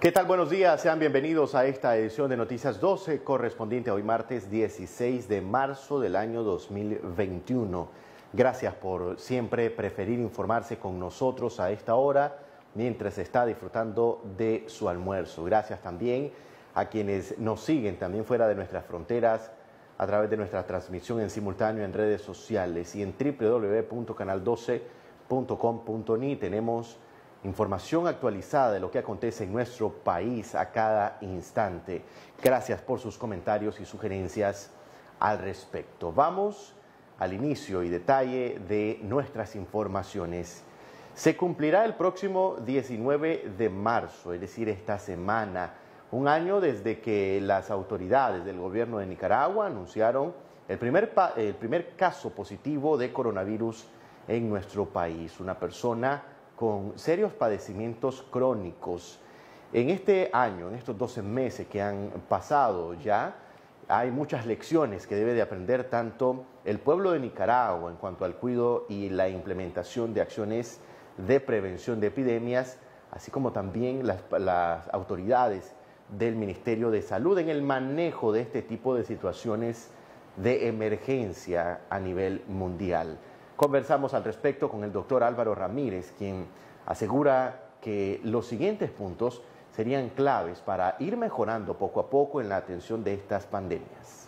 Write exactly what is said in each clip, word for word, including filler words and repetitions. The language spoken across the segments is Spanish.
¿Qué tal? Buenos días, sean bienvenidos a esta edición de Noticias doce, correspondiente a hoy martes dieciséis de marzo del año dos mil veintiuno. Gracias por siempre preferir informarse con nosotros a esta hora mientras está disfrutando de su almuerzo. Gracias también a quienes nos siguen también fuera de nuestras fronteras a través de nuestra transmisión en simultáneo en redes sociales y en doble u doble u doble u punto canal doce punto com punto ni. Tenemos información actualizada de lo que acontece en nuestro país a cada instante. Gracias por sus comentarios y sugerencias al respecto. Vamos al inicio y detalle de nuestras informaciones. Se cumplirá el próximo diecinueve de marzo, es decir, esta semana, un año desde que las autoridades del gobierno de Nicaragua anunciaron el primer, el primer caso positivo de coronavirus en nuestro país. Una persona con serios padecimientos crónicos. En este año, en estos doce meses que han pasado ya, hay muchas lecciones que debe de aprender tanto el pueblo de Nicaragua en cuanto al cuidado y la implementación de acciones de prevención de epidemias, así como también las, las autoridades del Ministerio de Salud en el manejo de este tipo de situaciones de emergencia a nivel mundial. Conversamos al respecto con el doctor Álvaro Ramírez, quien asegura que los siguientes puntos serían claves para ir mejorando poco a poco en la atención de estas pandemias.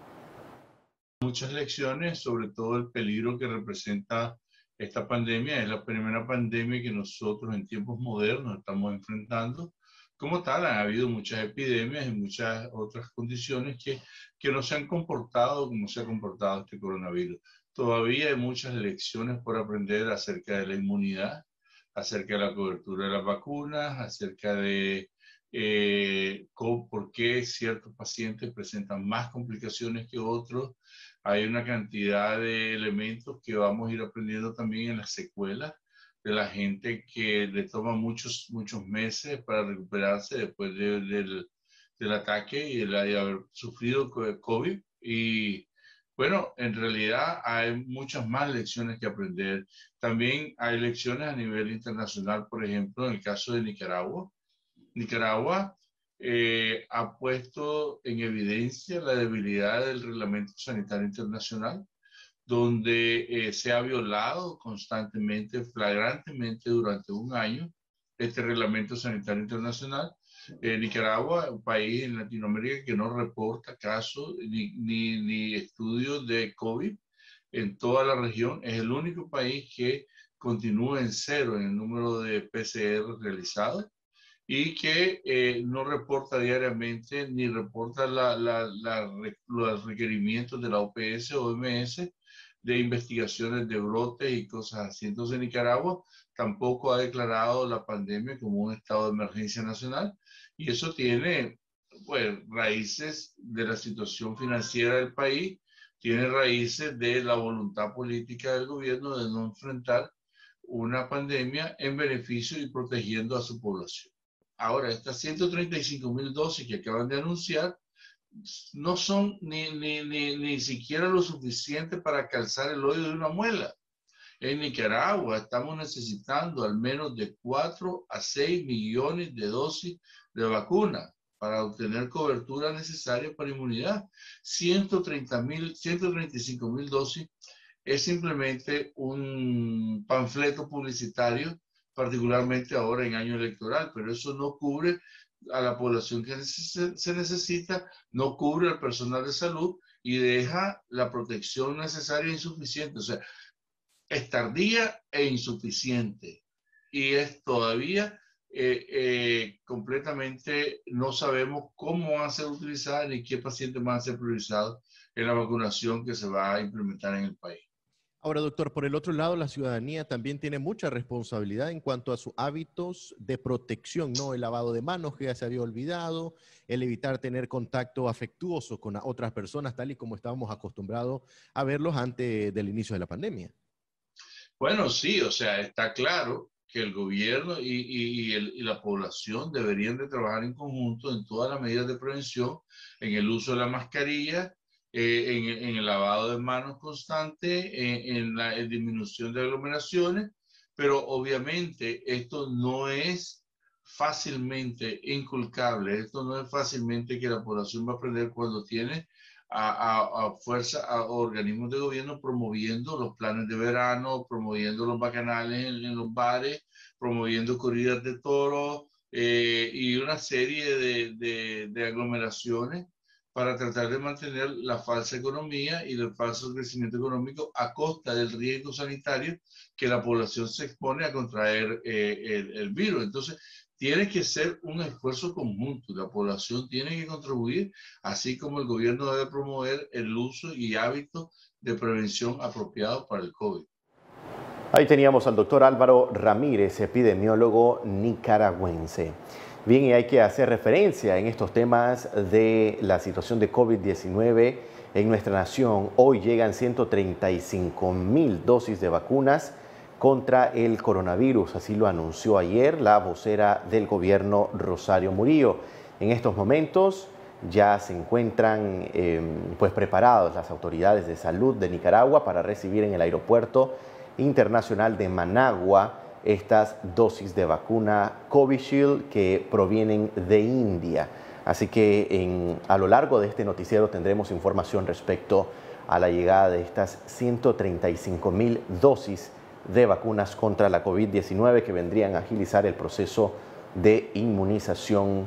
Muchas lecciones, sobre todo el peligro que representa esta pandemia. Es la primera pandemia que nosotros en tiempos modernos estamos enfrentando. Como tal, han habido muchas epidemias y muchas otras condiciones que, que no se han comportado como se ha comportado este coronavirus. Todavía hay muchas lecciones por aprender acerca de la inmunidad, acerca de la cobertura de las vacunas, acerca de eh, cómo, por qué ciertos pacientes presentan más complicaciones que otros. Hay una cantidad de elementos que vamos a ir aprendiendo también en las secuelas de la gente que le toma muchos, muchos meses para recuperarse después de, del, del ataque y de haber sufrido COVID. Y bueno, en realidad hay muchas más lecciones que aprender. También hay lecciones a nivel internacional, por ejemplo, en el caso de Nicaragua. Nicaragua eh, ha puesto en evidencia la debilidad del Reglamento Sanitario Internacional, donde eh, se ha violado constantemente, flagrantemente durante un año este Reglamento Sanitario Internacional. Eh, Nicaragua, un país en Latinoamérica que no reporta casos ni, ni, ni estudios de COVID en toda la región, es el único país que continúa en cero en el número de P C R realizados y que eh, no reporta diariamente ni reporta la, la, la, los requerimientos de la O P S o O M S de investigaciones de brotes y cosas así. Entonces Nicaragua tampoco ha declarado la pandemia como un estado de emergencia nacional y eso tiene pues raíces de la situación financiera del país, tiene raíces de la voluntad política del gobierno de no enfrentar una pandemia en beneficio y protegiendo a su población. Ahora, estas ciento treinta y cinco mil dosis que acaban de anunciar no son ni, ni, ni, ni siquiera lo suficiente para calzar el hoyo de una muela. En Nicaragua estamos necesitando al menos de cuatro a seis millones de dosis de vacuna para obtener cobertura necesaria para inmunidad. ciento treinta mil, ciento treinta y cinco mil dosis es simplemente un panfleto publicitario, particularmente ahora en año electoral, pero eso no cubre a la población que se necesita, no cubre al personal de salud y deja la protección necesaria insuficiente. O sea, es tardía e insuficiente y es todavía eh, eh, completamente no sabemos cómo van a ser utilizadas ni qué pacientes van a ser priorizados en la vacunación que se va a implementar en el país. Ahora, doctor, por el otro lado, la ciudadanía también tiene mucha responsabilidad en cuanto a sus hábitos de protección, ¿no? El lavado de manos que ya se había olvidado, el evitar tener contacto afectuoso con otras personas, tal y como estábamos acostumbrados a verlos antes del inicio de la pandemia. Bueno, sí, o sea, está claro que el gobierno y, y, y, el, y la población deberían de trabajar en conjunto en todas las medidas de prevención, en el uso de la mascarilla, eh, en, en el lavado de manos constante, en, en la en disminución de aglomeraciones, pero obviamente esto no es fácilmente inculcable. Esto no es fácilmente que la población va a aprender cuando tiene a, a, a fuerza, a organismos de gobierno promoviendo los planes de verano, promoviendo los bacanales en, en los bares, promoviendo corridas de toros eh, y una serie de, de, de aglomeraciones para tratar de mantener la falsa economía y el falso crecimiento económico a costa del riesgo sanitario que la población se expone a contraer eh, el, el virus. Entonces, tiene que ser un esfuerzo conjunto. La población tiene que contribuir, así como el gobierno debe promover el uso y hábitos de prevención apropiados para el COVID. Ahí teníamos al doctor Álvaro Ramírez, epidemiólogo nicaragüense. Bien, y hay que hacer referencia en estos temas de la situación de COVID diecinueve en nuestra nación. Hoy llegan ciento treinta y cinco mil dosis de vacunas contra el coronavirus, así lo anunció ayer la vocera del gobierno, Rosario Murillo. En estos momentos ya se encuentran eh, pues preparadas las autoridades de salud de Nicaragua para recibir en el aeropuerto internacional de Managua estas dosis de vacuna Covishield que provienen de India. Así que en, a lo largo de este noticiero tendremos información respecto a la llegada de estas ciento treinta y cinco mil dosis de vacunas contra la COVID diecinueve que vendrían a agilizar el proceso de inmunización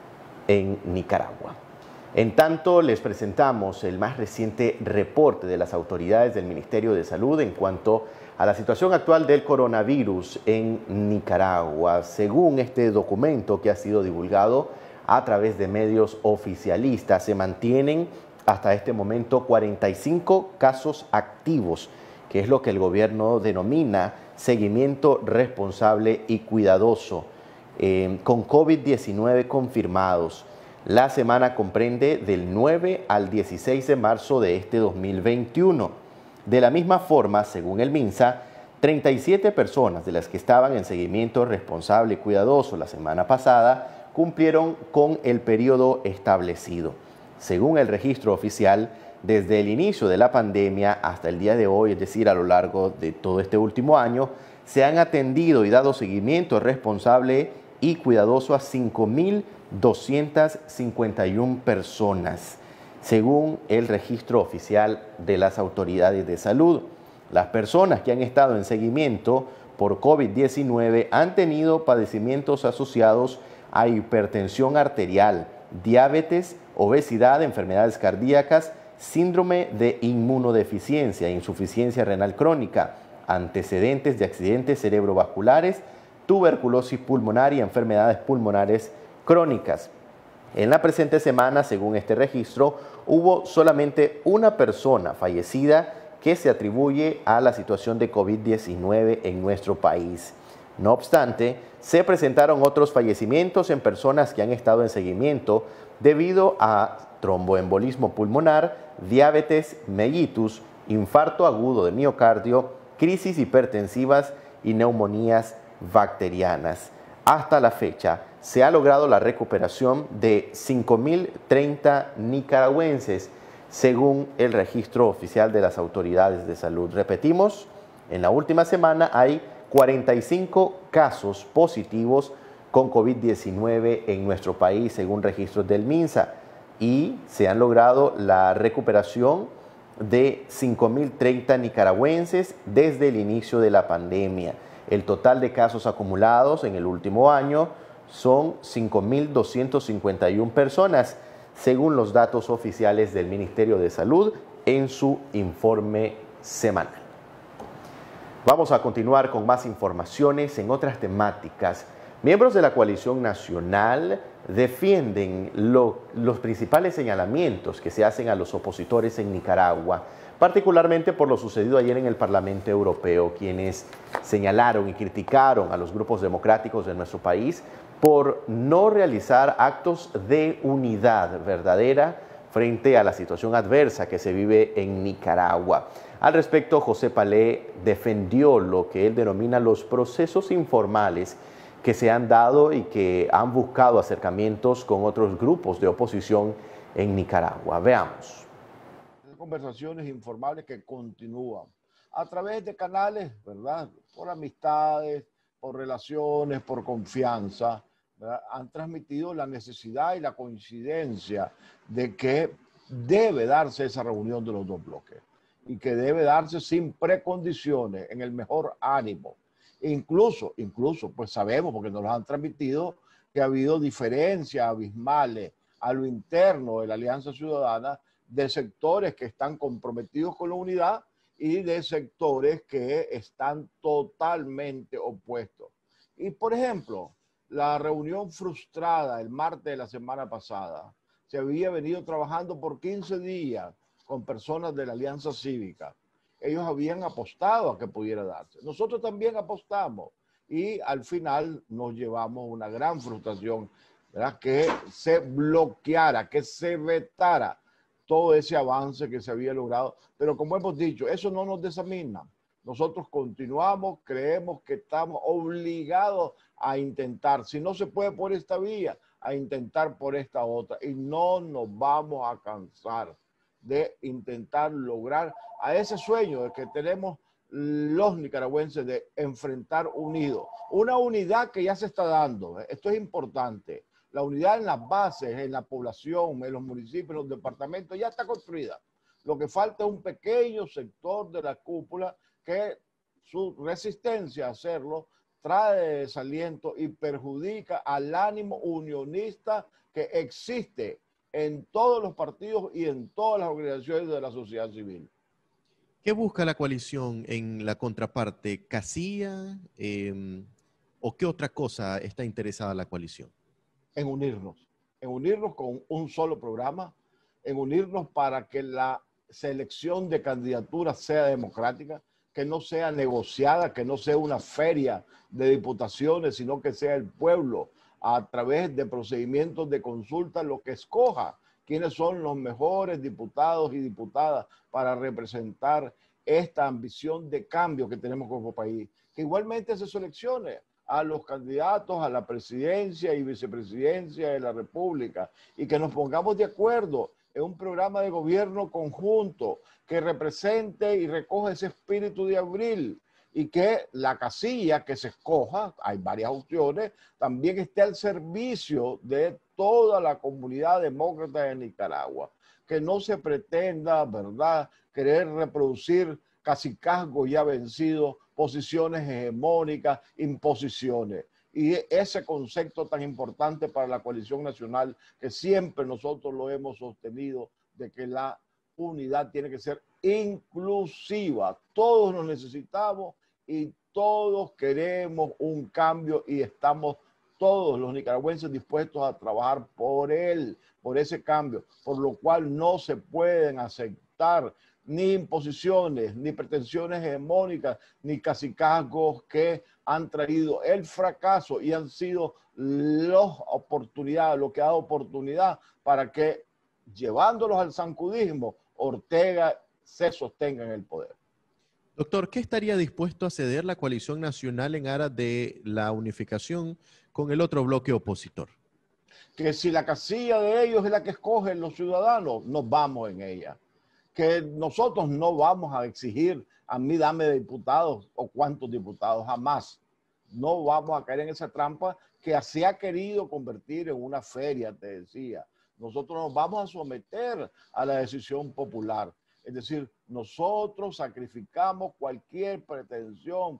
en Nicaragua. En tanto, les presentamos el más reciente reporte de las autoridades del Ministerio de Salud en cuanto a la situación actual del coronavirus en Nicaragua. Según este documento que ha sido divulgado a través de medios oficialistas, se mantienen hasta este momento cuarenta y cinco casos activos, que es lo que el gobierno denomina seguimiento responsable y cuidadoso, eh, con COVID diecinueve confirmados. La semana comprende del nueve al dieciséis de marzo de este dos mil veintiuno. De la misma forma, según el MINSA, treinta y siete personas de las que estaban en seguimiento responsable y cuidadoso la semana pasada cumplieron con el periodo establecido. Según el registro oficial, desde el inicio de la pandemia hasta el día de hoy, es decir, a lo largo de todo este último año, se han atendido y dado seguimiento responsable y cuidadoso a cinco mil doscientas cincuenta y una personas, según el registro oficial de las autoridades de salud. Las personas que han estado en seguimiento por COVID diecinueve han tenido padecimientos asociados a hipertensión arterial, diabetes, obesidad, enfermedades cardíacas, síndrome de inmunodeficiencia, insuficiencia renal crónica, antecedentes de accidentes cerebrovasculares, tuberculosis pulmonar y enfermedades pulmonares crónicas. En la presente semana, según este registro, hubo solamente una persona fallecida que se atribuye a la situación de COVID diecinueve en nuestro país. No obstante, se presentaron otros fallecimientos en personas que han estado en seguimiento debido a tromboembolismo pulmonar, diabetes mellitus, infarto agudo de miocardio, crisis hipertensivas y neumonías bacterianas. Hasta la fecha, se ha logrado la recuperación de cinco mil treinta nicaragüenses, según el registro oficial de las autoridades de salud. Repetimos, en la última semana hay cuarenta y cinco casos positivos con COVID diecinueve en nuestro país, según registros del MINSA, y se han logrado la recuperación de cinco mil treinta nicaragüenses desde el inicio de la pandemia. El total de casos acumulados en el último año son cinco mil doscientas cincuenta y una personas, según los datos oficiales del Ministerio de Salud en su informe semanal. Vamos a continuar con más informaciones en otras temáticas. Miembros de la coalición nacional defienden lo, los principales señalamientos que se hacen a los opositores en Nicaragua, particularmente por lo sucedido ayer en el Parlamento Europeo, quienes señalaron y criticaron a los grupos democráticos de nuestro país por no realizar actos de unidad verdadera frente a la situación adversa que se vive en Nicaragua. Al respecto, José Palé defendió lo que él denomina los procesos informales que se han dado y que han buscado acercamientos con otros grupos de oposición en Nicaragua. Veamos. Conversaciones informales que continúan a través de canales, ¿verdad? Por amistades, por relaciones, por confianza, ¿verdad?, han transmitido la necesidad y la coincidencia de que debe darse esa reunión de los dos bloques y que debe darse sin precondiciones, en el mejor ánimo. Incluso, incluso, pues sabemos, porque nos lo han transmitido, que ha habido diferencias abismales a lo interno de la Alianza Ciudadana, de sectores que están comprometidos con la unidad y de sectores que están totalmente opuestos. Y, por ejemplo, la reunión frustrada el martes de la semana pasada, se había venido trabajando por quince días con personas de la Alianza Cívica. Ellos habían apostado a que pudiera darse. Nosotros también apostamos y al final nos llevamos una gran frustración, ¿verdad?, que se bloqueara, que se vetara todo ese avance que se había logrado. Pero como hemos dicho, eso no nos desanima. Nosotros continuamos, creemos que estamos obligados a intentar, si no se puede por esta vía, a intentar por esta otra. Y no nos vamos a cansar de intentar lograr a ese sueño de que tenemos los nicaragüenses de enfrentar unidos. Una unidad que ya se está dando. Esto es importante. La unidad en las bases, en la población, en los municipios, en los departamentos, ya está construida. Lo que falta es un pequeño sector de la cúpula que su resistencia a hacerlo trae desaliento y perjudica al ánimo unionista que existe en todos los partidos y en todas las organizaciones de la sociedad civil. ¿Qué busca la coalición en la contraparte? ¿Casilla? Eh, ¿O qué otra cosa está interesada la coalición? En unirnos, en unirnos con un solo programa, en unirnos para que la selección de candidaturas sea democrática, que no sea negociada, que no sea una feria de diputaciones, sino que sea el pueblo a través de procedimientos de consulta lo que escoja quiénes son los mejores diputados y diputadas para representar esta ambición de cambio que tenemos como país. Que igualmente se seleccione a los candidatos a la presidencia y vicepresidencia de la República y que nos pongamos de acuerdo en un programa de gobierno conjunto que represente y recoja ese espíritu de abril y que la casilla que se escoja, hay varias opciones, también esté al servicio de toda la comunidad demócrata de Nicaragua. Que no se pretenda, ¿verdad?, querer reproducir cacicazgos ya vencidos, posiciones hegemónicas, imposiciones. Y ese concepto tan importante para la coalición nacional, que siempre nosotros lo hemos sostenido, de que la unidad tiene que ser inclusiva. Todos nos necesitamos y todos queremos un cambio y estamos todos los nicaragüenses dispuestos a trabajar por él, por ese cambio, por lo cual no se pueden aceptar ni imposiciones, ni pretensiones hegemónicas, ni cacicazgos que han traído el fracaso y han sido las oportunidades, lo que ha dado oportunidad para que, llevándolos al zancudismo, Ortega se sostenga en el poder. Doctor, ¿qué estaría dispuesto a ceder la coalición nacional en aras de la unificación con el otro bloque opositor? Que si la casilla de ellos es la que escogen los ciudadanos, nos vamos en ella. Que nosotros no vamos a exigir a mí dame diputados o cuántos diputados, jamás. No vamos a caer en esa trampa que se ha querido convertir en una feria, te decía. Nosotros nos vamos a someter a la decisión popular. Es decir, nosotros sacrificamos cualquier pretensión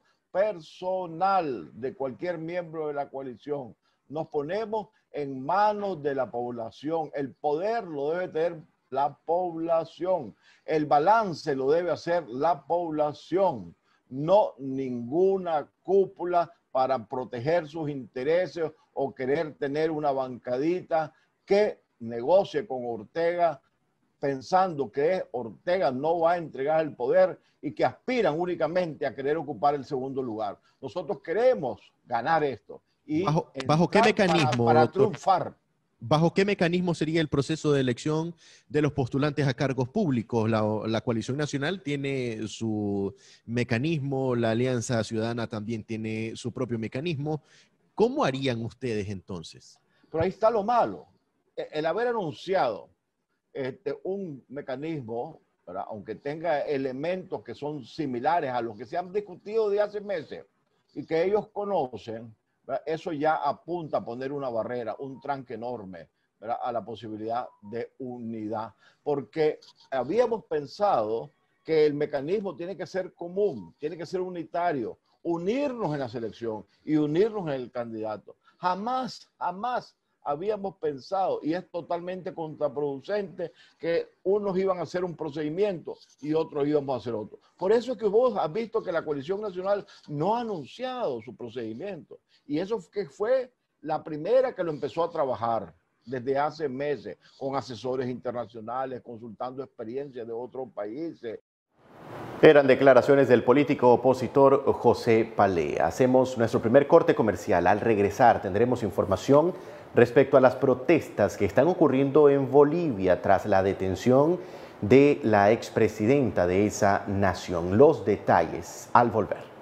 personal de cualquier miembro de la coalición. Nos ponemos en manos de la población. El poder lo debe tener la población. El balance lo debe hacer la población, no ninguna cúpula para proteger sus intereses o querer tener una bancadita que negocie con Ortega pensando que Ortega no va a entregar el poder y que aspiran únicamente a querer ocupar el segundo lugar. Nosotros queremos ganar esto. Y ¿Bajo, bajo qué mecanismo, para, para doctor? triunfar. ¿Bajo qué mecanismo sería el proceso de elección de los postulantes a cargos públicos? La, la coalición nacional tiene su mecanismo, la Alianza Ciudadana también tiene su propio mecanismo. ¿Cómo harían ustedes entonces? Pero ahí está lo malo. El haber anunciado este, un mecanismo, ¿verdad?, aunque tenga elementos que son similares a los que se han discutido de hace meses y que ellos conocen, ¿verdad? Eso ya apunta a poner una barrera, un tranque enorme, ¿verdad?, a la posibilidad de unidad, porque habíamos pensado que el mecanismo tiene que ser común, tiene que ser unitario, unirnos en la selección y unirnos en el candidato. Jamás, jamás habíamos pensado, y es totalmente contraproducente, que unos iban a hacer un procedimiento y otros íbamos a hacer otro. Por eso es que vos has visto que la Coalición Nacional no ha anunciado su procedimiento. Y eso que fue la primera que lo empezó a trabajar desde hace meses, con asesores internacionales, consultando experiencias de otros países. Eran declaraciones del político opositor José Palé. Hacemos nuestro primer corte comercial. Al regresar tendremos información respecto a las protestas que están ocurriendo en Bolivia tras la detención de la expresidenta de esa nación. Los detalles al volver.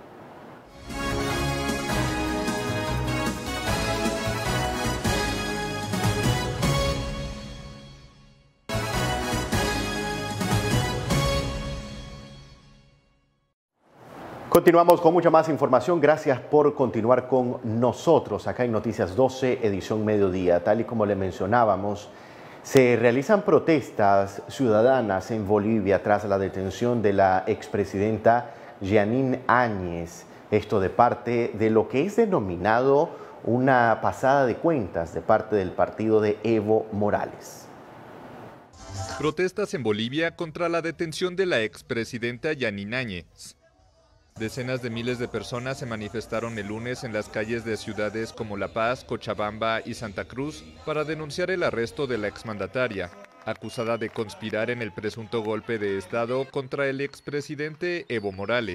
Continuamos con mucha más información. Gracias por continuar con nosotros acá en Noticias doce, edición mediodía. Tal y como le mencionábamos, se realizan protestas ciudadanas en Bolivia tras la detención de la expresidenta Jeanine Áñez. Esto de parte de lo que es denominado una pasada de cuentas de parte del partido de Evo Morales. Protestas en Bolivia contra la detención de la expresidenta Jeanine Áñez. Decenas de miles de personas se manifestaron el lunes en las calles de ciudades como La Paz, Cochabamba y Santa Cruz para denunciar el arresto de la exmandataria, acusada de conspirar en el presunto golpe de Estado contra el expresidente Evo Morales.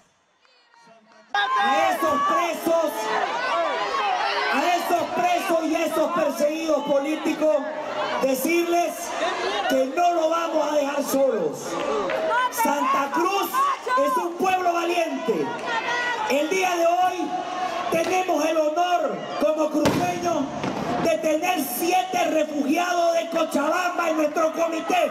A esos presos, a esos presos y a esos perseguidos políticos, decirles que no lo vamos a dejar solos. Santa Cruz es un pueblo valiente. El día de hoy tenemos el honor como cruceños de tener siete refugiados de Cochabamba en nuestro comité.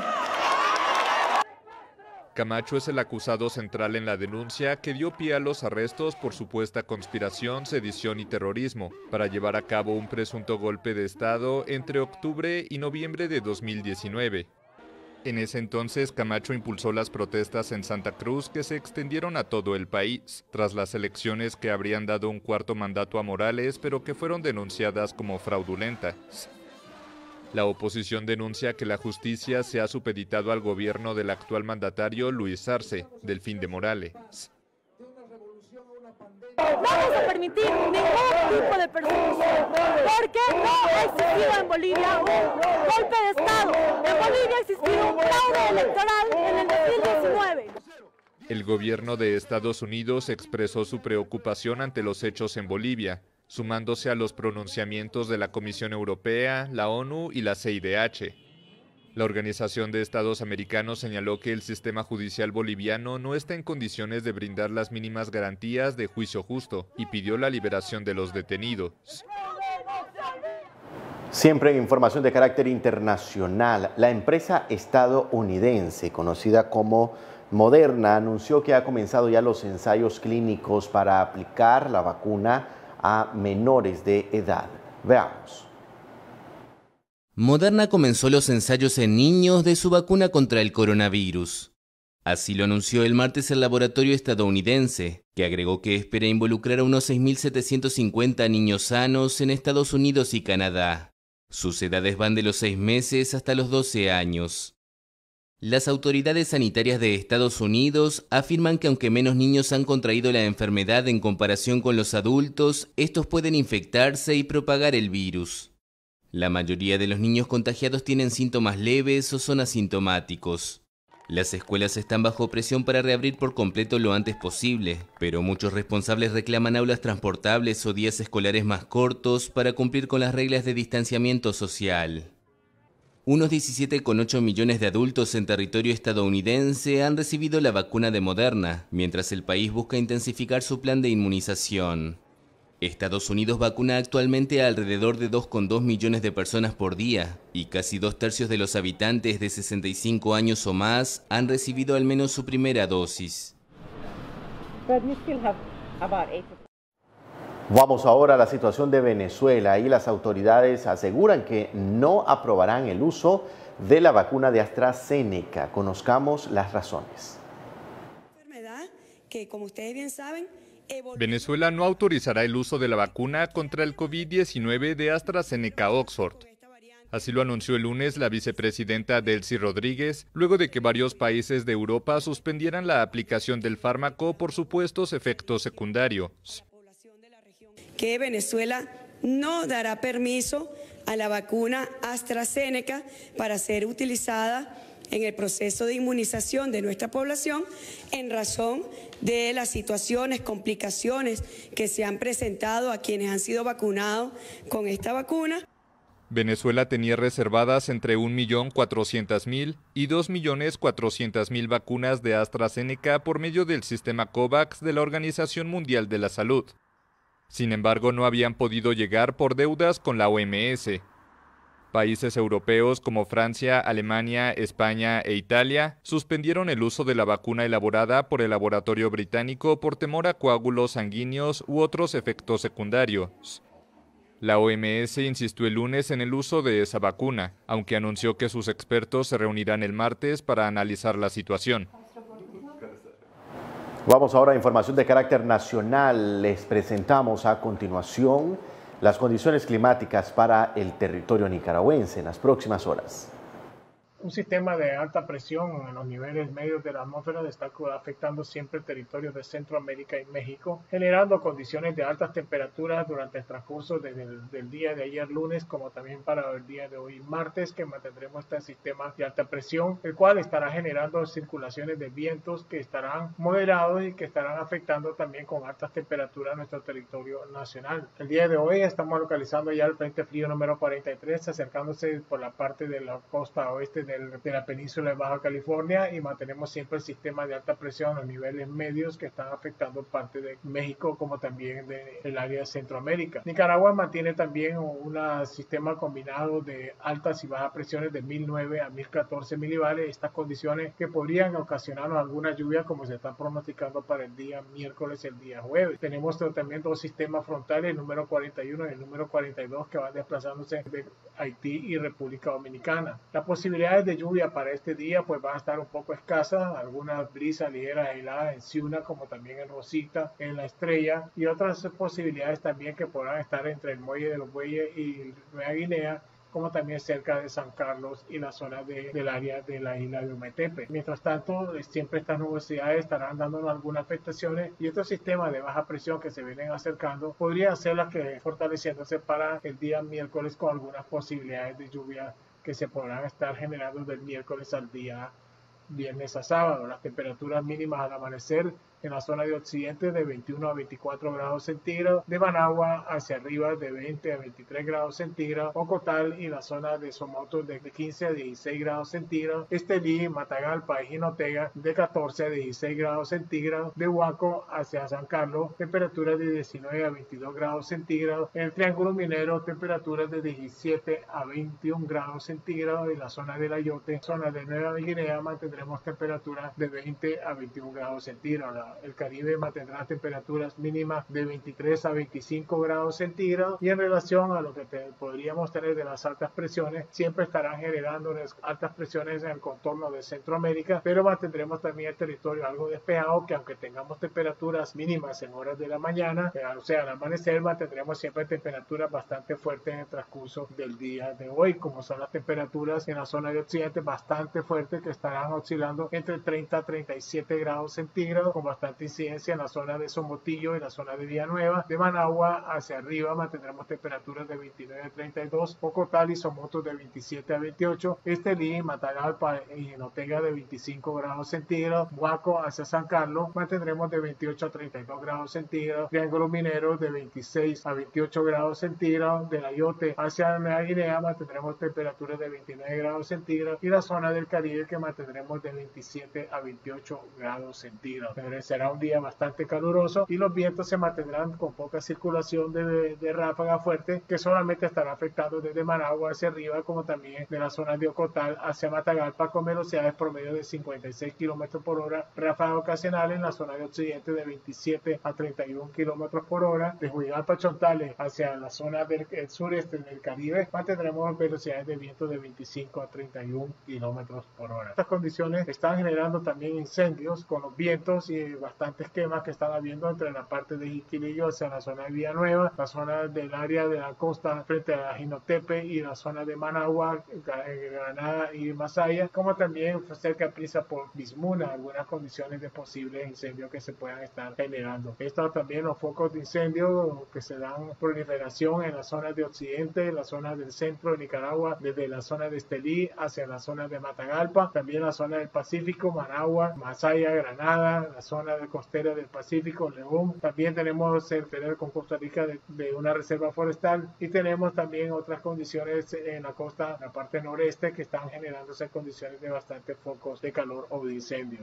Camacho es el acusado central en la denuncia que dio pie a los arrestos por supuesta conspiración, sedición y terrorismo para llevar a cabo un presunto golpe de Estado entre octubre y noviembre de dos mil diecinueve. En ese entonces, Camacho impulsó las protestas en Santa Cruz que se extendieron a todo el país, tras las elecciones que habrían dado un cuarto mandato a Morales, pero que fueron denunciadas como fraudulentas. La oposición denuncia que la justicia se ha supeditado al gobierno del actual mandatario Luis Arce, Delfín de Morales. No vamos a permitir ningún tipo de persecución, porque no ha existido en Bolivia un golpe de Estado. En Bolivia ha existido un fraude electoral en el dos mil diecinueve. El gobierno de Estados Unidos expresó su preocupación ante los hechos en Bolivia, sumándose a los pronunciamientos de la Comisión Europea, la ONU y la C I D H. La Organización de Estados Americanos señaló que el sistema judicial boliviano no está en condiciones de brindar las mínimas garantías de juicio justo y pidió la liberación de los detenidos. Siempre en información de carácter internacional, la empresa estadounidense conocida como Moderna anunció que ha comenzado ya los ensayos clínicos para aplicar la vacuna a menores de edad. Veamos. Moderna comenzó los ensayos en niños de su vacuna contra el coronavirus. Así lo anunció el martes el laboratorio estadounidense, que agregó que espera involucrar a unos seis mil setecientos cincuenta niños sanos en Estados Unidos y Canadá. Sus edades van de los seis meses hasta los doce años. Las autoridades sanitarias de Estados Unidos afirman que aunque menos niños han contraído la enfermedad en comparación con los adultos, estos pueden infectarse y propagar el virus. La mayoría de los niños contagiados tienen síntomas leves o son asintomáticos. Las escuelas están bajo presión para reabrir por completo lo antes posible, pero muchos responsables reclaman aulas transportables o días escolares más cortos para cumplir con las reglas de distanciamiento social. Unos diecisiete coma ocho millones de adultos en territorio estadounidense han recibido la vacuna de Moderna, mientras el país busca intensificar su plan de inmunización. Estados Unidos vacuna actualmente a alrededor de dos coma dos millones de personas por día y casi dos tercios de los habitantes de sesenta y cinco años o más han recibido al menos su primera dosis. Vamos ahora a la situación de Venezuela. Ahí las autoridades aseguran que no aprobarán el uso de la vacuna de AstraZeneca. Conozcamos las razones. Que, como ustedes bien saben, Venezuela no autorizará el uso de la vacuna contra el COVID diecinueve de AstraZeneca Oxford. Así lo anunció el lunes la vicepresidenta Delcy Rodríguez, luego de que varios países de Europa suspendieran la aplicación del fármaco por supuestos efectos secundarios. Que Venezuela no dará permiso a la vacuna AstraZeneca para ser utilizada en el proceso de inmunización de nuestra población en razón de las situaciones, complicaciones que se han presentado a quienes han sido vacunados con esta vacuna. Venezuela tenía reservadas entre un millón cuatrocientas mil y dos millones cuatrocientas mil vacunas de AstraZeneca por medio del sistema COVAX de la Organización Mundial de la Salud. Sin embargo, no habían podido llegar por deudas con la O M S. Países europeos como Francia, Alemania, España e Italia suspendieron el uso de la vacuna elaborada por el laboratorio británico por temor a coágulos sanguíneos u otros efectos secundarios. La O M S insistió el lunes en el uso de esa vacuna, aunque anunció que sus expertos se reunirán el martes para analizar la situación. Vamos ahora a información de carácter nacional. Les presentamos a continuación las condiciones climáticas para el territorio nicaragüense en las próximas horas. Un sistema de alta presión en los niveles medios de la atmósfera está afectando siempre el territorio de Centroamérica y México, generando condiciones de altas temperaturas durante el transcurso desde el del día de ayer lunes como también para el día de hoy martes, que mantendremos este sistema de alta presión, el cual estará generando circulaciones de vientos que estarán moderados y que estarán afectando también con altas temperaturas nuestro territorio nacional. El día de hoy estamos localizando ya el frente frío número cuarenta y tres, acercándose por la parte de la costa oeste de de la península de Baja California, y mantenemos siempre el sistema de alta presión a los niveles medios que están afectando parte de México como también del área de Centroamérica. Nicaragua mantiene también un sistema combinado de altas y bajas presiones de mil nueve a mil catorce milibares, estas condiciones que podrían ocasionarnos alguna lluvia como se está pronosticando para el día miércoles y el día jueves. Tenemos también dos sistemas frontales, el número cuarenta y uno y el número cuarenta y dos, que van desplazándose de Haití y República Dominicana. La posibilidad de lluvia para este día pues van a estar un poco escasas, algunas brisas ligeras aisladas en Ciuna como también en Rosita, en La Estrella, y otras posibilidades también que podrán estar entre el Muelle de los Bueyes y Nueva Guinea, como también cerca de San Carlos y la zona de, del área de la isla de Ometepe. Mientras tanto, siempre estas nubosidades estarán dándonos algunas afectaciones, y estos sistemas de baja presión que se vienen acercando podrían ser las que fortaleciéndose para el día miércoles con algunas posibilidades de lluvia que se podrán estar generando del miércoles al día viernes a sábado. Las temperaturas mínimas al amanecer en la zona de occidente de veintiuno a veinticuatro grados centígrados, de Managua hacia arriba de veinte a veintitrés grados centígrados, Ocotal y la zona de Somoto de quince a dieciséis grados centígrados, Estelí, Matagalpa y Jinotega de catorce a dieciséis grados centígrados, de Huaco hacia San Carlos temperaturas de diecinueve a veintidós grados centígrados, en el Triángulo Minero temperaturas de diecisiete a veintiún grados centígrados, en la zona de Ayote, zona de Nueva Guinea mantendremos temperaturas de veinte a veintiún grados centígrados. El Caribe mantendrá temperaturas mínimas de veintitrés a veinticinco grados centígrados, y en relación a lo que te, podríamos tener de las altas presiones, siempre estarán generando altas presiones en el contorno de Centroamérica, pero mantendremos también el territorio algo despejado, que aunque tengamos temperaturas mínimas en horas de la mañana, o sea al amanecer, mantendremos siempre temperaturas bastante fuertes en el transcurso del día de hoy, como son las temperaturas en la zona de occidente bastante fuertes, que estarán oscilando entre treinta a treinta y siete grados centígrados, con bastante incidencia en la zona de Somotillo y la zona de Villanueva. De Managua hacia arriba mantendremos temperaturas de veintinueve a treinta y dos, Ocotal y Somoto de veintisiete a veintiocho, Estelí, Matagalpa y Jinotega de veinticinco grados centígrados, Huaco hacia San Carlos mantendremos de veintiocho a treinta y dos grados centígrados, Triángulo Minero de veintiséis a veintiocho grados centígrados, de Ayote hacia Nueva Guinea mantendremos temperaturas de veintinueve grados centígrados, y la zona del Caribe que mantendremos de veintisiete a veintiocho grados centígrados. será un día bastante caluroso y los vientos se mantendrán con poca circulación de, de, de ráfaga fuerte que solamente estará afectando desde Managua hacia arriba como también de la zona de Ocotal hacia Matagalpa con velocidades promedio de cincuenta y seis kilómetros por hora, ráfaga ocasional en la zona de occidente de veintisiete a treinta y uno kilómetros por hora, de Juigalpa a Chontales hacia la zona del sureste del Caribe mantendremos velocidades de viento de veinticinco a treinta y uno kilómetros por hora. Estas condiciones están generando también incendios con los vientos y bastantes quemas que están habiendo entre la parte de Jiquilillo hacia la zona de Villanueva, la zona del área de la costa frente a Jinotepe y la zona de Managua, Granada y Masaya, como también cerca de Prisa por Bismuna, algunas condiciones de posibles incendios que se puedan estar generando. Estos también los focos de incendio que se dan proliferación en las zonas de occidente, en la zona del centro de Nicaragua, desde la zona de Estelí hacia la zona de Matagalpa, también la zona del Pacífico, Managua, Masaya, Granada, la zona de costera del Pacífico, León. También tenemos el tener con Costa Rica de, de una reserva forestal y tenemos también otras condiciones en la costa, en la parte noreste, que están generándose condiciones de bastantes focos de calor o de incendio.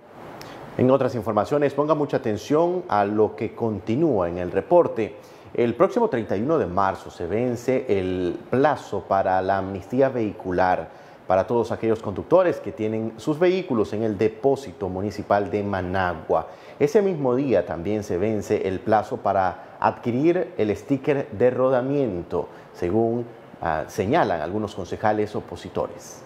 En otras informaciones, ponga mucha atención a lo que continúa en el reporte. El próximo treinta y uno de marzo se vence el plazo para la amnistía vehicular para todos aquellos conductores que tienen sus vehículos en el depósito municipal de Managua. Ese mismo día también se vence el plazo para adquirir el sticker de rodamiento, según uh, señalan algunos concejales opositores.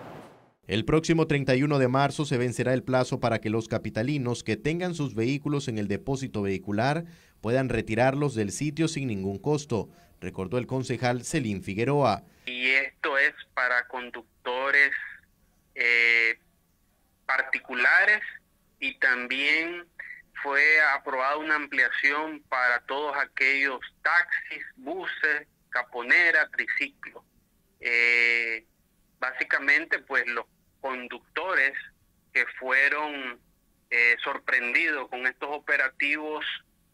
El próximo treinta y uno de marzo se vencerá el plazo para que los capitalinos que tengan sus vehículos en el depósito vehicular puedan retirarlos del sitio sin ningún costo, recordó el concejal Celín Figueroa. Y esto es para conductores eh, particulares y también fue aprobada una ampliación para todos aquellos taxis, buses, caponeras, triciclos. Eh, básicamente, pues los conductores que fueron eh, sorprendidos con estos operativos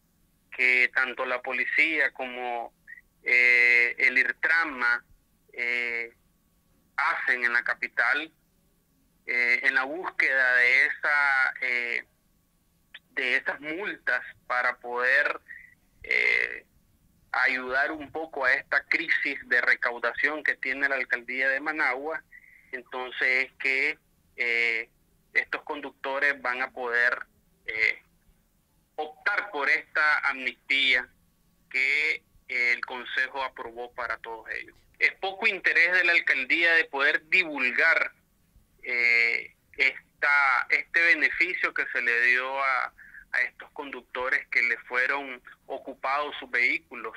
que tanto la policía como eh, el IRTRAMA eh, hacen en la capital eh, en la búsqueda de esa eh, de esas multas para poder eh, ayudar un poco a esta crisis de recaudación que tiene la alcaldía de Managua. Entonces es que eh, estos conductores van a poder eh, optar por esta amnistía que eh, el Consejo aprobó para todos ellos. Es poco interés de la alcaldía de poder divulgar eh, esta, este beneficio que se le dio a, a estos conductores que le fueron ocupados sus vehículos.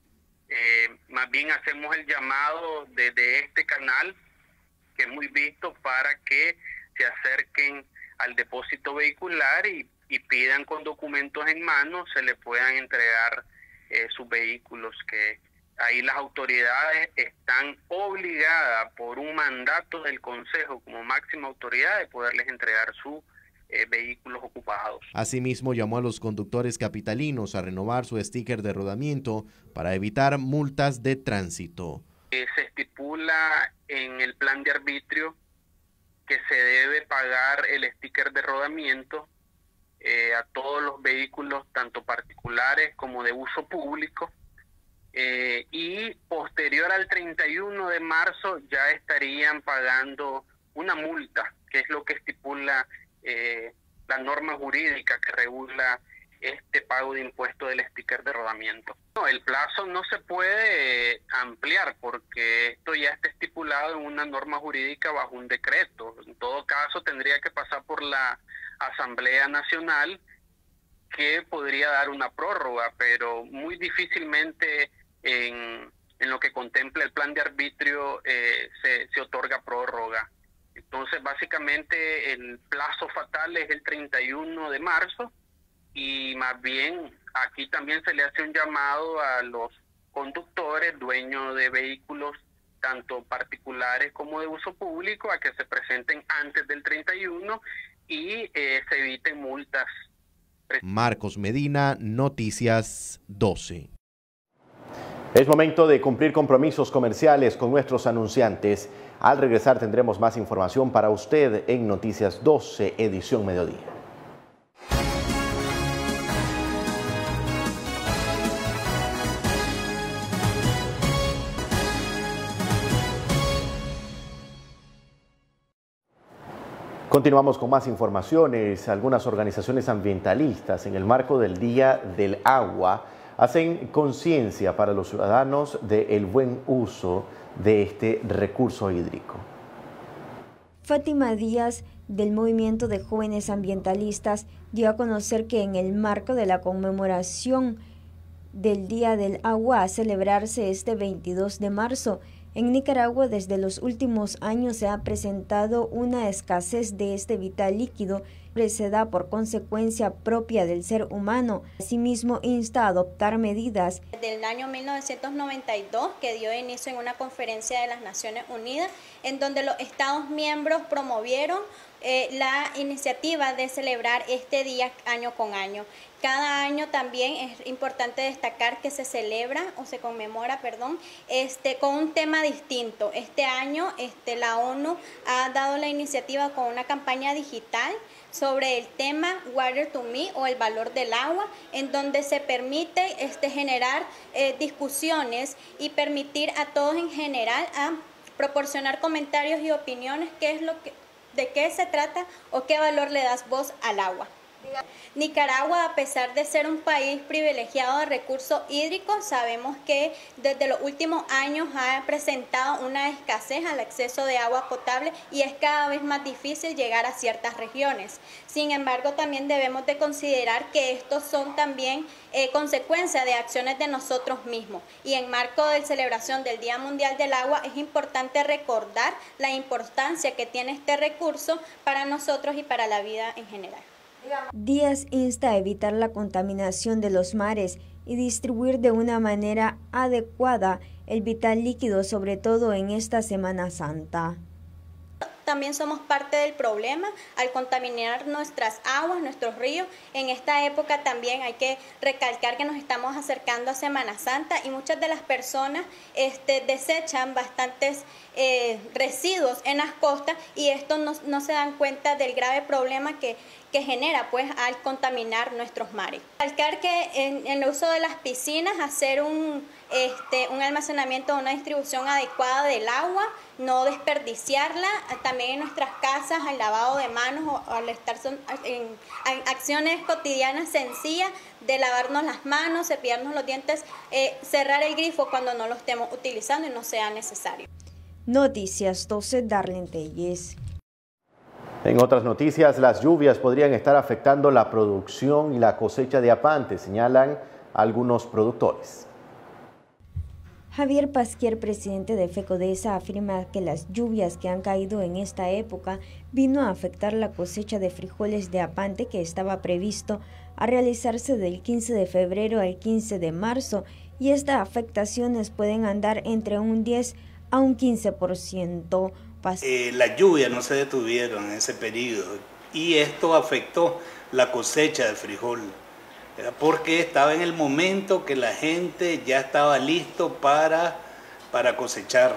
Eh, más bien hacemos el llamado desde este canal, que es muy visto, para que se acerquen al depósito vehicular y, y pidan con documentos en mano, se le puedan entregar eh, sus vehículos, que ahí las autoridades están obligadas por un mandato del Consejo como máxima autoridad de poderles entregar sus eh, vehículos ocupados. Asimismo, llamó a los conductores capitalinos a renovar su sticker de rodamiento para evitar multas de tránsito. Eh, se estipula en el plan de arbitrio que se debe pagar el sticker de rodamiento eh, a todos los vehículos, tanto particulares como de uso público, eh, y posterior al treinta y uno de marzo ya estarían pagando una multa, que es lo que estipula eh, la norma jurídica que regula este pago de impuesto del sticker de rodamiento. No, el plazo no se puede eh, ampliar porque esto ya está estipulado en una norma jurídica bajo un decreto. En todo caso tendría que pasar por la Asamblea Nacional, que podría dar una prórroga, pero muy difícilmente en, en lo que contempla el plan de arbitrio eh, se, se otorga prórroga. Entonces básicamente el plazo fatal es el treinta y uno de marzo, y más bien aquí también se le hace un llamado a los conductores, dueños de vehículos tanto particulares como de uso público, a que se presenten antes del treinta y uno y eh, se eviten multas. Marcos Medina, Noticias doce. Es momento de cumplir compromisos comerciales con nuestros anunciantes. Al regresar tendremos más información para usted en Noticias doce, edición mediodía. Continuamos con más informaciones. Algunas organizaciones ambientalistas, en el marco del Día del Agua, hacen conciencia para los ciudadanos del buen uso de este recurso hídrico. Fátima Díaz, del Movimiento de Jóvenes Ambientalistas, dio a conocer que en el marco de la conmemoración del Día del Agua a celebrarse este veintidós de marzo, en Nicaragua desde los últimos años se ha presentado una escasez de este vital líquido que se da por consecuencia propia del ser humano. Asimismo, insta a adoptar medidas. Desde el año mil novecientos noventa y dos, que dio inicio en una conferencia de las Naciones Unidas, en donde los Estados miembros promovieron eh, la iniciativa de celebrar este día año con año. Cada año también es importante destacar que se celebra o se conmemora, perdón, este, con un tema distinto. Este año este, la ONU ha dado la iniciativa con una campaña digital sobre el tema Water to Me o el valor del agua, en donde se permite este, generar eh, discusiones y permitir a todos en general a proporcionar comentarios y opiniones qué es lo que, de qué se trata o qué valor le das vos al agua. Nicaragua, a pesar de ser un país privilegiado de recursos hídricos, sabemos que desde los últimos años ha presentado una escasez al acceso de agua potable y es cada vez más difícil llegar a ciertas regiones. Sin embargo, también debemos de considerar que estos son también eh, consecuencias de acciones de nosotros mismos. Y en marco de la celebración del Día Mundial del Agua es importante recordar la importancia que tiene este recurso para nosotros y para la vida en general. Díaz insta a evitar la contaminación de los mares y distribuir de una manera adecuada el vital líquido, sobre todo en esta Semana Santa. También somos parte del problema al contaminar nuestras aguas, nuestros ríos. En esta época también hay que recalcar que nos estamos acercando a Semana Santa y muchas de las personas este, desechan bastantes eh, residuos en las costas y estos no, no se dan cuenta del grave problema que que genera pues al contaminar nuestros mares. Recalcar que en, en el uso de las piscinas, hacer un, este, un almacenamiento, una distribución adecuada del agua, no desperdiciarla, también en nuestras casas, al lavado de manos o al estar son, en, en acciones cotidianas sencillas de lavarnos las manos, cepillarnos los dientes, eh, cerrar el grifo cuando no lo estemos utilizando y no sea necesario. Noticias doce, Darlene Telles. En otras noticias, las lluvias podrían estar afectando la producción y la cosecha de apante, señalan algunos productores. Javier Pasquier, presidente de FECODESA, afirma que las lluvias que han caído en esta época vino a afectar la cosecha de frijoles de apante que estaba previsto a realizarse del quince de febrero al quince de marzo y estas afectaciones pueden andar entre un diez a un quince por ciento. Eh, las lluvias no se detuvieron en ese periodo y esto afectó la cosecha de frijol, ¿verdad? Porque estaba en el momento que la gente ya estaba listo para, para cosechar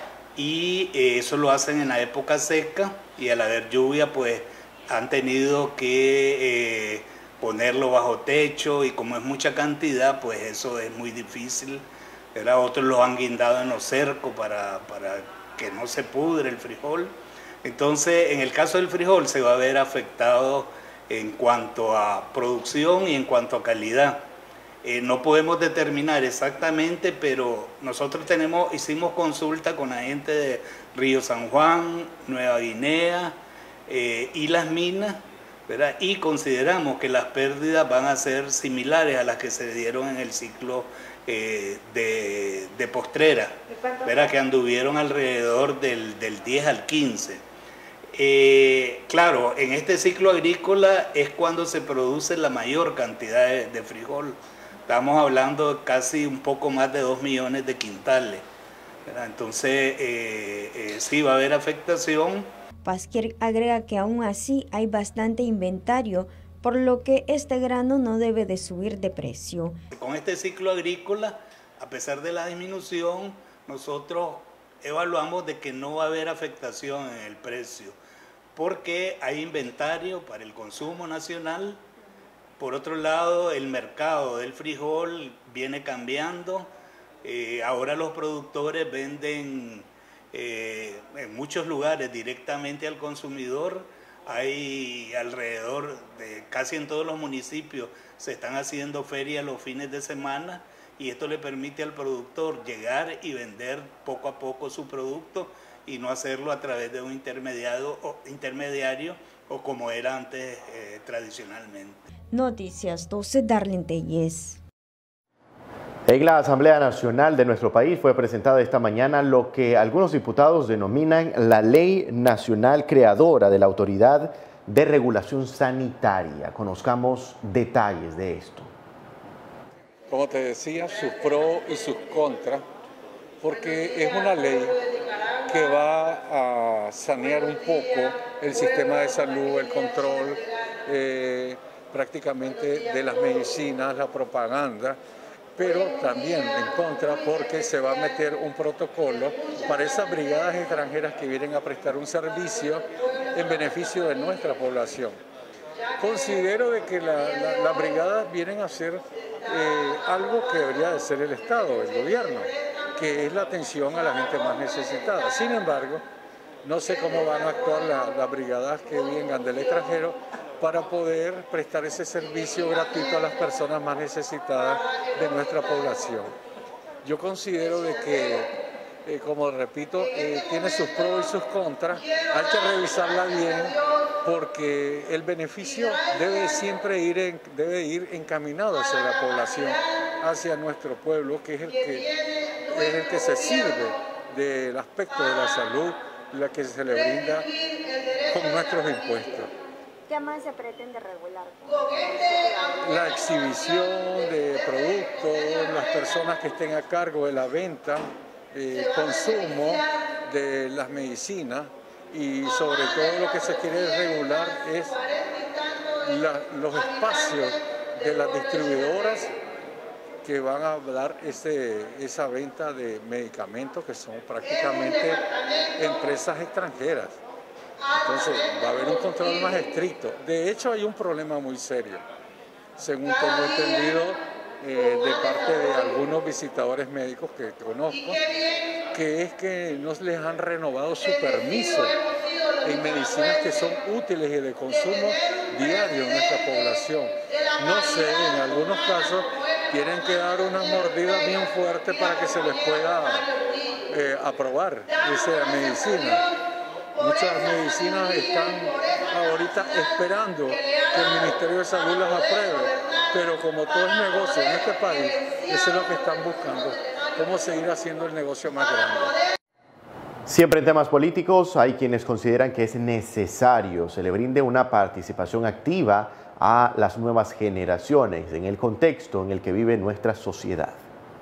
y eh, eso lo hacen en la época seca y al haber lluvia pues han tenido que eh, ponerlo bajo techo y como es mucha cantidad pues eso es muy difícil, ¿verdad? Otros lo han guindado en los cercos para, para que no se pudre el frijol. Entonces, en el caso del frijol se va a ver afectado en cuanto a producción y en cuanto a calidad. Eh, no podemos determinar exactamente, pero nosotros tenemos, hicimos consulta con la gente de Río San Juan, Nueva Guinea eh, y las minas, ¿verdad? Y consideramos que las pérdidas van a ser similares a las que se dieron en el ciclo Eh, de, de postrera, ¿verdad? Que anduvieron alrededor del, del diez al quince. Eh, claro, en este ciclo agrícola es cuando se produce la mayor cantidad de, de frijol. Estamos hablando de casi un poco más de dos millones de quintales, ¿verdad? Entonces, eh, eh, sí va a haber afectación. Pasquier agrega que aún así hay bastante inventario, por lo que este grano no debe de subir de precio. Con este ciclo agrícola, a pesar de la disminución, nosotros evaluamos de que no va a haber afectación en el precio, porque hay inventario para el consumo nacional. Por otro lado, el mercado del frijol viene cambiando. Eh, ahora los productores venden eh, en muchos lugares directamente al consumidor. Hay alrededor de casi en todos los municipios se están haciendo ferias los fines de semana y esto le permite al productor llegar y vender poco a poco su producto y no hacerlo a través de un intermediario o, intermediario, o como era antes eh, tradicionalmente. Noticias doce, Darlene Telles. En la Asamblea Nacional de nuestro país fue presentada esta mañana lo que algunos diputados denominan la Ley Nacional Creadora de la Autoridad de Regulación Sanitaria. Conozcamos detalles de esto. Como te decía, sus pros y sus contras, porque es una ley que va a sanear un poco el sistema de salud, el control eh, prácticamente de las medicinas, la propaganda, pero también en contra porque se va a meter un protocolo para esas brigadas extranjeras que vienen a prestar un servicio en beneficio de nuestra población. Considero de que la, la, las brigadas vienen a hacer eh, algo que debería de ser el Estado, el gobierno, que es la atención a la gente más necesitada. Sin embargo, no sé cómo van a actuar la, las brigadas que vengan del extranjero para poder prestar ese servicio gratuito a las personas más necesitadas de nuestra población. Yo considero de que, eh, como repito, eh, tiene sus pros y sus contras, hay que revisarla bien porque el beneficio debe siempre ir, en, debe ir encaminado hacia la población, hacia nuestro pueblo, que es el que, es el que se sirve del aspecto de la salud, la que se le brinda con nuestros impuestos. ¿Qué más se pretende regular? La exhibición de productos, las personas que estén a cargo de la venta, eh, consumo de las medicinas y sobre todo lo que se quiere regular es la, los espacios de las distribuidoras que van a dar ese, esa venta de medicamentos que son prácticamente empresas extranjeras. Entonces va a haber un control más estricto. De hecho hay un problema muy serio, según tengo entendido eh, de parte de algunos visitadores médicos que conozco, que es que no les han renovado su permiso en medicinas que son útiles y de consumo diario en nuestra población. No sé, en algunos casos tienen que dar una mordida bien fuerte para que se les pueda eh, aprobar esa medicina. Muchas medicinas están ahorita esperando que el Ministerio de Salud las apruebe, pero como todo es negocio en este país, eso es lo que están buscando, cómo seguir haciendo el negocio más grande. Siempre en temas políticos hay quienes consideran que es necesario se le brinde una participación activa a las nuevas generaciones en el contexto en el que vive nuestra sociedad.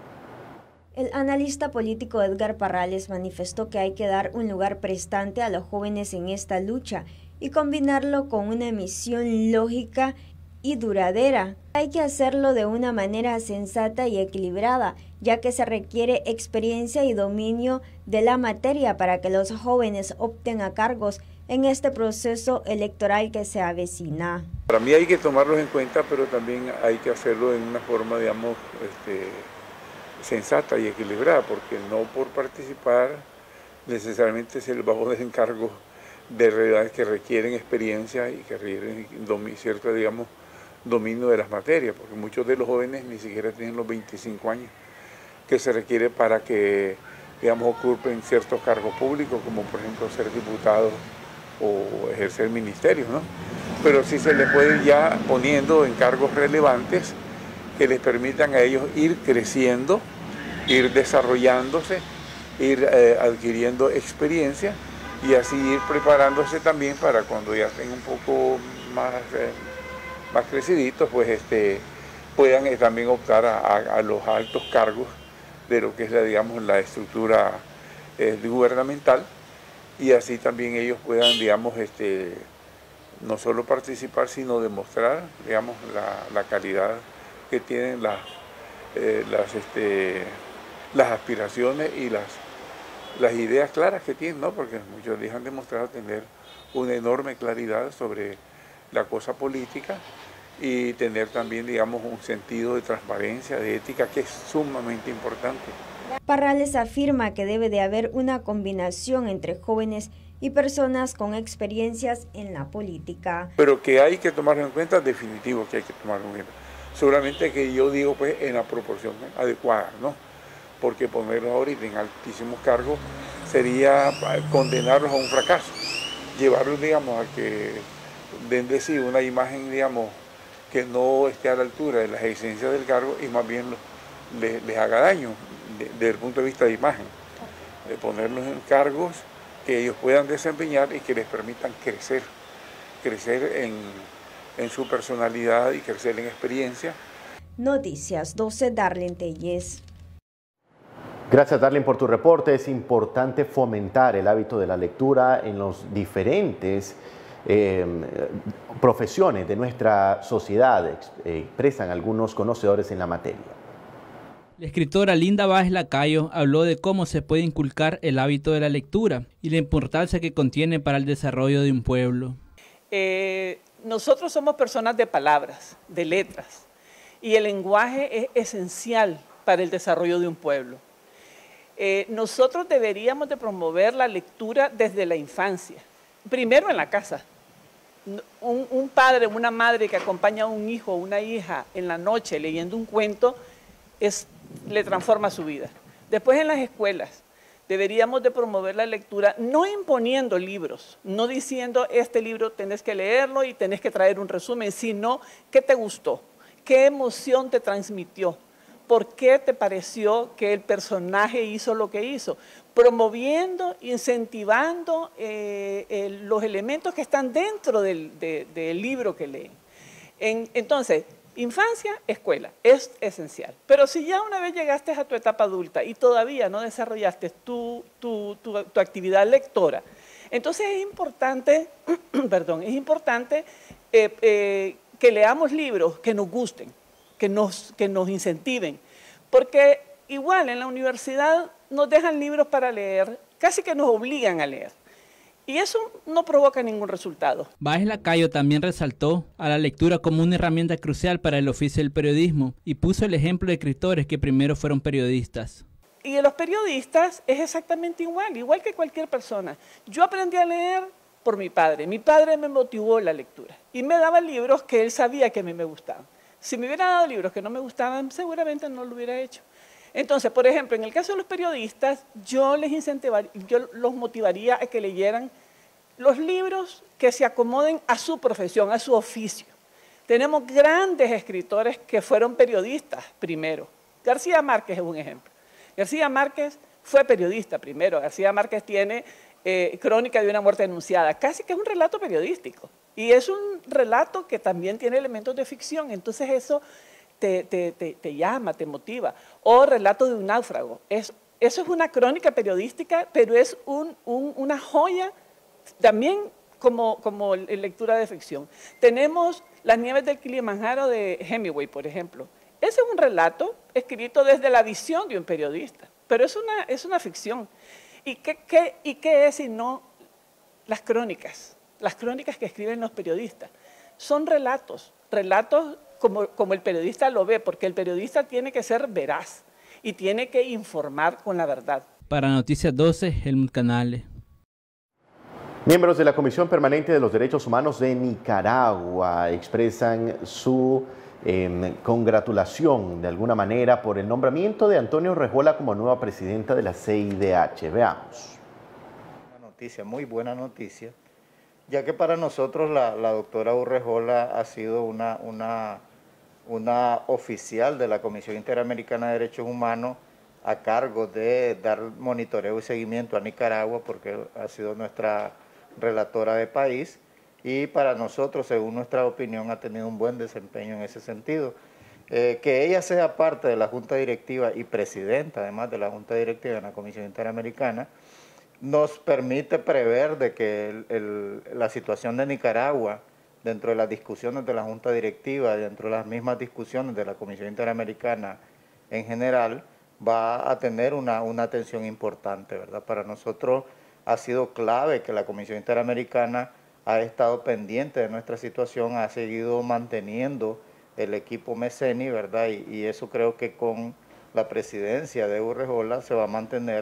El analista político Edgar Parrales manifestó que hay que dar un lugar prestante a los jóvenes en esta lucha y combinarlo con una misión lógica y duradera. Hay que hacerlo de una manera sensata y equilibrada, ya que se requiere experiencia y dominio de la materia para que los jóvenes opten a cargos en este proceso electoral que se avecina. Para mí hay que tomarlos en cuenta, pero también hay que hacerlo en una forma, digamos, este, sensata y equilibrada, porque no por participar necesariamente se les va a poner en cargo de realidades que requieren experiencia y que requieren cierto, digamos, dominio de las materias, porque muchos de los jóvenes ni siquiera tienen los veinticinco años que se requiere para que, digamos, ocupen ciertos cargos públicos, como por ejemplo ser diputados o ejercer ministerios, ¿no? Pero sí se les puede ir ya poniendo en cargos relevantes que les permitan a ellos ir creciendo, ir desarrollándose, ir eh, adquiriendo experiencia y así ir preparándose también para cuando ya estén un poco más, eh, más creciditos, pues este, puedan eh, también optar a, a, a los altos cargos de lo que es la, digamos, la estructura eh, gubernamental y así también ellos puedan, digamos, este, no solo participar, sino demostrar, digamos, la, la calidad que tienen las, eh, las, este, las aspiraciones y las, las ideas claras que tienen, ¿no? Porque muchos les han demostrado tener una enorme claridad sobre la cosa política y tener también, digamos, un sentido de transparencia, de ética, que es sumamente importante. Parrales afirma que debe de haber una combinación entre jóvenes y personas con experiencias en la política. Pero que hay que tomarlo en cuenta, definitivo que hay que tomarlo en cuenta. Seguramente que yo digo pues en la proporción adecuada, ¿no? Porque ponerlos ahorita en altísimos cargos sería condenarlos a un fracaso, llevarlos, digamos, a que den de sí una imagen, digamos, que no esté a la altura de las exigencias del cargo y más bien los, les, les haga daño de, desde el punto de vista de imagen, de ponerlos en cargos que ellos puedan desempeñar y que les permitan crecer, crecer en, en su personalidad y crecer en experiencia. Noticias doce, Darlene Telles. Gracias, Darlene, por tu reporte. Es importante fomentar el hábito de la lectura en los diferentes eh, profesiones de nuestra sociedad, expresan algunos conocedores en la materia. La escritora Linda Báez Lacayo habló de cómo se puede inculcar el hábito de la lectura y la importancia que contiene para el desarrollo de un pueblo. Eh, nosotros somos personas de palabras, de letras, y el lenguaje es esencial para el desarrollo de un pueblo. Eh, nosotros deberíamos de promover la lectura desde la infancia, primero en la casa. Un, un padre, una madre que acompaña a un hijo o una hija en la noche leyendo un cuento, es, le transforma su vida. Después en las escuelas deberíamos de promover la lectura, no imponiendo libros, no diciendo este libro tenés que leerlo y tenés que traer un resumen, sino qué te gustó, qué emoción te transmitió. ¿Por qué te pareció que el personaje hizo lo que hizo? Promoviendo, incentivando eh, eh, los elementos que están dentro del, de, del libro que leen. En, entonces, infancia, escuela, es esencial. Pero si ya una vez llegaste a tu etapa adulta y todavía no desarrollaste tu, tu, tu, tu actividad lectora, entonces es importante, perdón, es importante eh, eh, que leamos libros que nos gusten, que nos, que nos incentiven, porque igual en la universidad nos dejan libros para leer, casi que nos obligan a leer, y eso no provoca ningún resultado. Báez Lacayo también resaltó a la lectura como una herramienta crucial para el oficio del periodismo y puso el ejemplo de escritores que primero fueron periodistas. Y de los periodistas es exactamente igual, igual que cualquier persona. Yo aprendí a leer por mi padre, mi padre me motivó la lectura y me daba libros que él sabía que a mí me gustaban. Si me hubiera dado libros que no me gustaban, seguramente no lo hubiera hecho. Entonces, por ejemplo, en el caso de los periodistas, yo les incentivaría, yo los motivaría a que leyeran los libros que se acomoden a su profesión, a su oficio. Tenemos grandes escritores que fueron periodistas primero. García Márquez es un ejemplo. García Márquez fue periodista primero. García Márquez tiene eh, Crónica de una muerte anunciada, casi que es un relato periodístico. Y es un relato que también tiene elementos de ficción, entonces eso te, te, te, te llama, te motiva. O Relato de un náufrago, es, eso es una crónica periodística, pero es un, un, una joya también como, como lectura de ficción. Tenemos Las nieves del Kilimanjaro de Hemingway, por ejemplo. Ese es un relato escrito desde la visión de un periodista, pero es una, es una ficción. ¿Y qué, qué, ¿Y qué es si no las crónicas? Las crónicas que escriben los periodistas son relatos, relatos como, como el periodista lo ve, porque el periodista tiene que ser veraz y tiene que informar con la verdad. Para Noticias doce, Helmut Canale. Miembros de la Comisión Permanente de los Derechos Humanos de Nicaragua expresan su eh, congratulación de alguna manera por el nombramiento de Antonio Urrejola como nueva presidenta de la C I D H. Veamos. Una noticia, muy buena noticia, ya que para nosotros la, la doctora Urrejola ha sido una, una, una oficial de la Comisión Interamericana de Derechos Humanos a cargo de dar monitoreo y seguimiento a Nicaragua, porque ha sido nuestra relatora de país, y para nosotros, según nuestra opinión, ha tenido un buen desempeño en ese sentido. Eh, que ella sea parte de la Junta Directiva y presidenta, además de la Junta Directiva de la Comisión Interamericana, nos permite prever de que el, el, la situación de Nicaragua, dentro de las discusiones de la Junta Directiva, dentro de las mismas discusiones de la Comisión Interamericana en general, va a tener una, una atención importante, ¿verdad? Para nosotros ha sido clave que la Comisión Interamericana ha estado pendiente de nuestra situación, ha seguido manteniendo el equipo MECENI, ¿verdad? Y, y eso creo que con la presidencia de Urrejola se va a mantener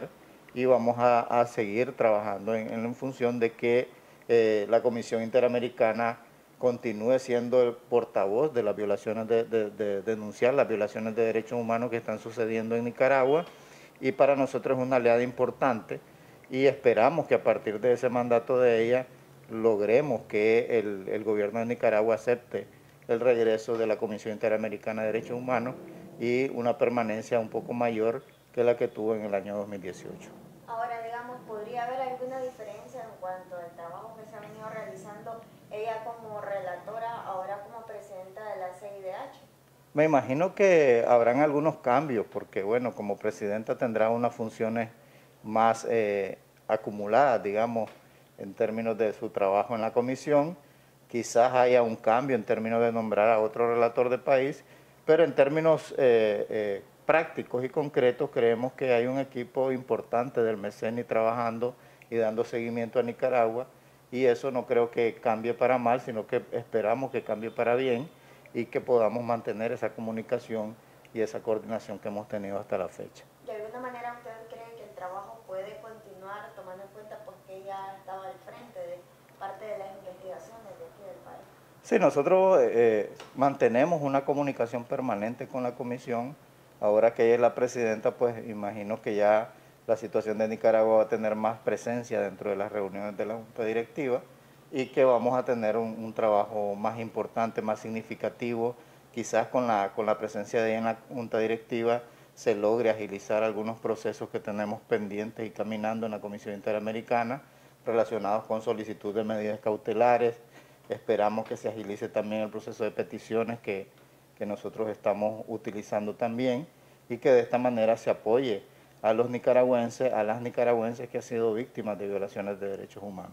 y vamos a, a seguir trabajando en, en función de que eh, la Comisión Interamericana continúe siendo el portavoz de las violaciones, de, de, de denunciar las violaciones de derechos humanos que están sucediendo en Nicaragua, y para nosotros es una aliada importante y esperamos que a partir de ese mandato de ella logremos que el, el gobierno de Nicaragua acepte el regreso de la Comisión Interamericana de Derechos Humanos y una permanencia un poco mayor que la que tuvo en el año dos mil dieciocho. Ahora, digamos, ¿podría haber alguna diferencia en cuanto al trabajo que se ha venido realizando ella como relatora, ahora como presidenta de la C I D H? Me imagino que habrán algunos cambios, porque bueno, como presidenta tendrá unas funciones más eh, acumuladas, digamos, en términos de su trabajo en la comisión. Quizás haya un cambio en términos de nombrar a otro relator de país, pero en términos eh, eh, prácticos y concretos creemos que hay un equipo importante del M E C E N I trabajando y dando seguimiento a Nicaragua, y eso no creo que cambie para mal, sino que esperamos que cambie para bien y que podamos mantener esa comunicación y esa coordinación que hemos tenido hasta la fecha. ¿De alguna manera usted cree que el trabajo puede continuar tomando en cuenta pues, que ella estaba al frente de parte de las investigaciones de aquí del país? Sí, nosotros eh, mantenemos una comunicación permanente con la comisión. Ahora que ella es la presidenta, pues imagino que ya la situación de Nicaragua va a tener más presencia dentro de las reuniones de la Junta Directiva y que vamos a tener un, un trabajo más importante, más significativo. Quizás con la, con la presencia de ella en la Junta Directiva se logre agilizar algunos procesos que tenemos pendientes y caminando en la Comisión Interamericana relacionados con solicitud de medidas cautelares. Esperamos que se agilice también el proceso de peticiones que, que nosotros estamos utilizando también y que de esta manera se apoye a los nicaragüenses, a las nicaragüenses que han sido víctimas de violaciones de derechos humanos.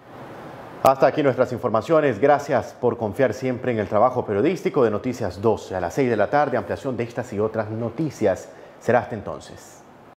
Hasta aquí nuestras informaciones. Gracias por confiar siempre en el trabajo periodístico de Noticias doce. A las seis de la tarde, ampliación de estas y otras noticias. Será hasta entonces.